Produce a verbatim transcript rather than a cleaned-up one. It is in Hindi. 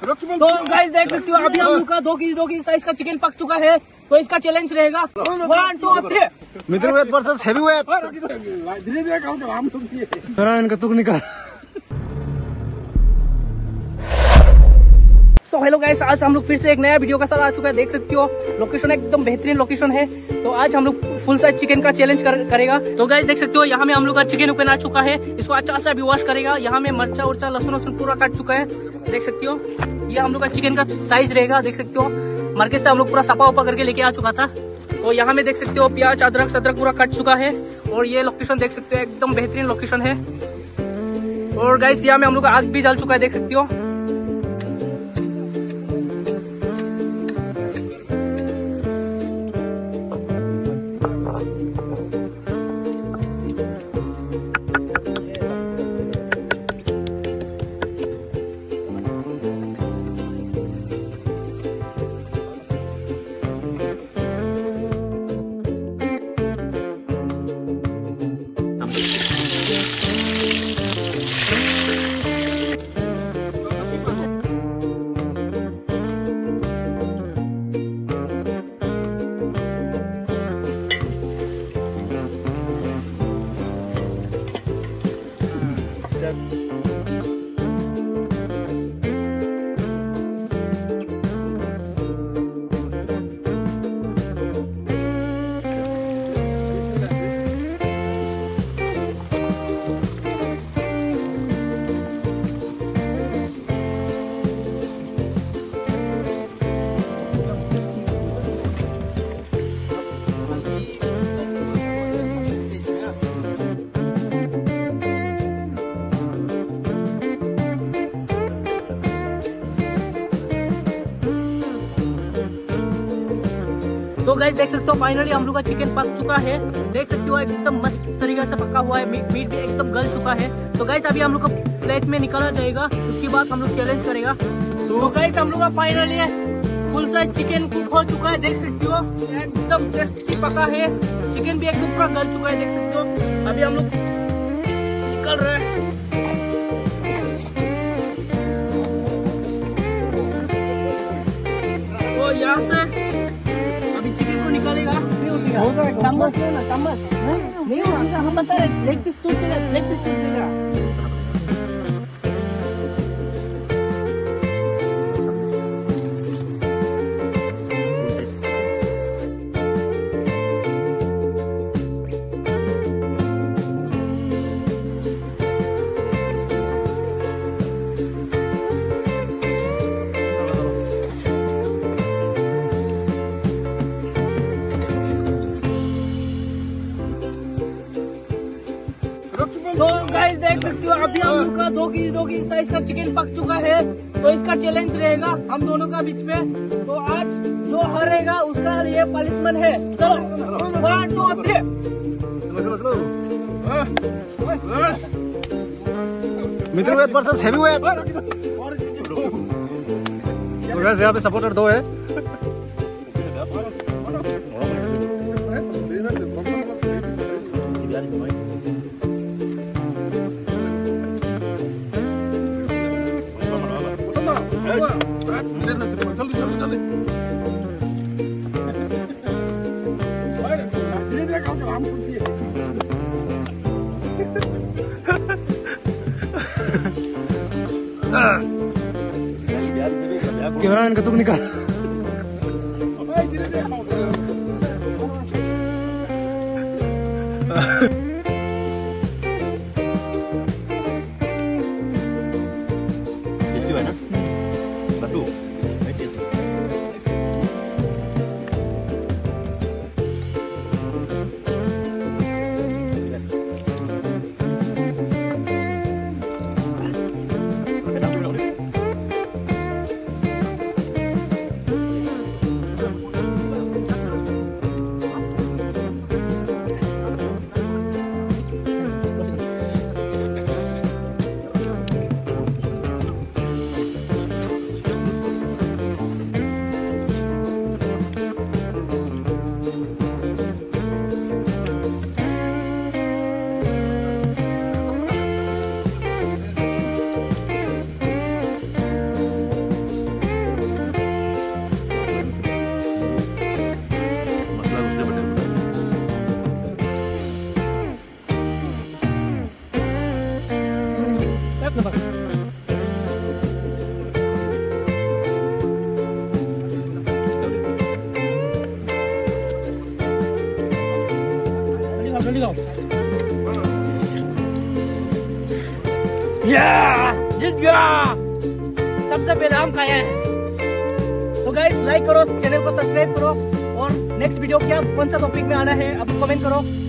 तो गाइस देख सकते हो अभी हम लोग का दो केजी दो केजी साइज का चिकन पक चुका है। तो इसका चैलेंज रहेगा one two three middleweight versus heavyweight. धीरे धीरे काम कर, हम लोग मेरा इनका तुक निकाल। सो हेलो गाइस, आज हम लोग फिर से एक नया वीडियो के साथ आ चुका है। देख सकते हो लोकेशन एकदम बेहतरीन लोकेशन है। तो आज हम लोग फुल साइज चिकन का चैलेंज कर, करेगा। तो गाइस देख सकते हो यहाँ में हम लोग का चिकन ओपन आ चुका है। इसको अच्छा से अभी वॉश करेगा। यहाँ में मर्चा उर्चा लहसुन वसुन पूरा काट चुका है। देख सकते हो ये हम लोग का चिकन का साइज रहेगा। देख सकते हो मार्केट से हम लोग पूरा सपा उपा करके लेके आ चुका था। तो यहाँ में देख सकते हो प्याज अदरक सदरक पूरा कट चुका है। और ये लोकेशन देख सकते हो एकदम बेहतरीन लोकेशन है। और गाइस यहाँ में हम लोग का आग भी जल चुका है। देख सकते हो तो गाइस देख सकते हो फाइनली हम लोग का चिकन पक चुका है। देख सकते हो एकदम मस्त तरीके से पका हुआ है। मीट मीट भी एकदम गल चुका है। तो गाइस अभी हम लोग का प्लेट में निकाला जाएगा। उसके बाद हम लोग चैलेंज करेगा। तो गाइस हम लोग का finally full size chicken cook हो चुका है। देख सकते हो एकदम टेस्टी पका है। चिकन भी एकदम पूरा गल चुका है। देख सकते हो अभी हम लोग निकल रहे हैं। तो यहाँ से चिकन को निकालेगा। चम्मच लो ना, चम्मच नहीं होगा। हम बता रहे लेग पीस टूटेगा, लेग पीस टूटेगा। तो गाइस देख सकते हो अभी हम लोग का दो केजी दो केजी साइज का चिकन पक चुका है। तो इसका चैलेंज रहेगा हम दोनों का बीच में। तो आज जो हारेगा उसका ये पनिशमेंट है। तो one two three middleweight versus heavyweight. तो गाइस यहाँ पे सपोर्टर दो है। धीरे धीरे काम कर, हम लोग कैमरा इनका तुक निकाल। धीरे धीरे काम कर। जल्दी जाओ। या जीत गया, सबसे पहले हम खाए हैं। तो गाइस लाइक करो, चैनल को सब्सक्राइब करो और नेक्स्ट वीडियो क्या कौन सा टॉपिक में आना है अब कमेंट करो।